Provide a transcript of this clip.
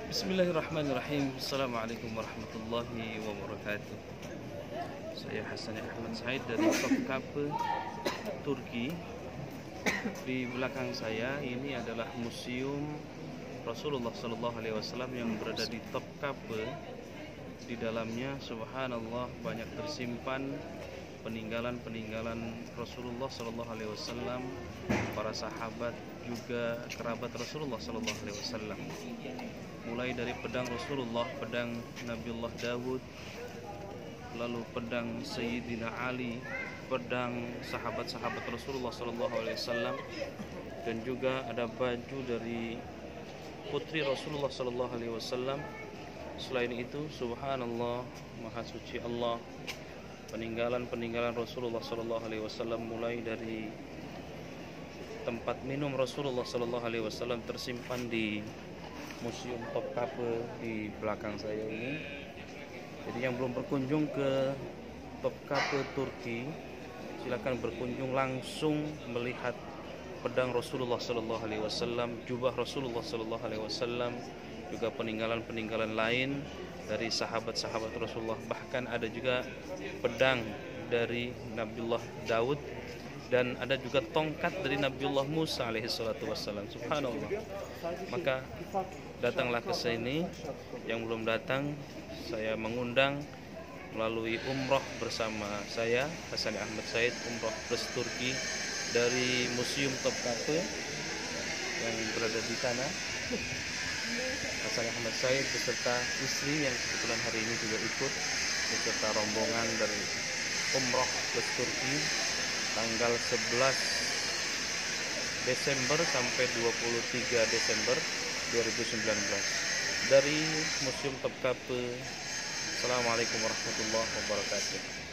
Bismillahirrahmanirrahim. Assalamualaikum warahmatullahi wabarakatuh. Saya Hasan Ahmad Said dari Topkapı, Turki. Di belakang saya ini adalah museum Rasulullah Sallallahu Alaihi Wasallam yang berada di Topkapı. Di dalamnya, subhanallah, banyak tersimpan peninggalan-peninggalan Rasulullah Sallallahu Alaihi Wasallam, para sahabat, juga kerabat Rasulullah Sallallahu Alaihi Wasallam. Mulai dari pedang Rasulullah, pedang Nabiullah Dawud, lalu pedang Sayyidina Ali, pedang sahabat-sahabat Rasulullah Sallallahu Alaihi Wasallam, dan juga ada baju dari putri Rasulullah Sallallahu Alaihi Wasallam. Selain itu, subhanallah, maha suci Allah, peninggalan-peninggalan Rasulullah Sallallahu Alaihi Wasallam, mulai dari tempat minum Rasulullah Sallallahu Alaihi Wasallam tersimpan di Museum Topkapı di belakang saya ini. Jadi yang belum berkunjung ke Topkapı Turki, silakan berkunjung langsung melihat pedang Rasulullah Sallallahu Alaihi Wasallam, jubah Rasulullah Sallallahu Alaihi Wasallam, juga peninggalan-peninggalan lain dari sahabat-sahabat Rasulullah. Bahkan ada juga pedang dari Nabiullah Daud, dan ada juga tongkat dari Nabiullah Musa alaihi salatu wassalam. Subhanallah. Maka datanglah ke sini. Yang belum datang, saya mengundang melalui umroh bersama saya, Hasan Ahmad Said, umroh plus Turki, dari Museum Topkapı yang berada di sana. Hasan Ahmad Said beserta istri yang kebetulan hari ini juga ikut, beserta rombongan dari umroh plus Turki tanggal 11 Desember sampai 23 Desember 2019 dari Museum Topkapı. Assalamualaikum warahmatullahi wabarakatuh.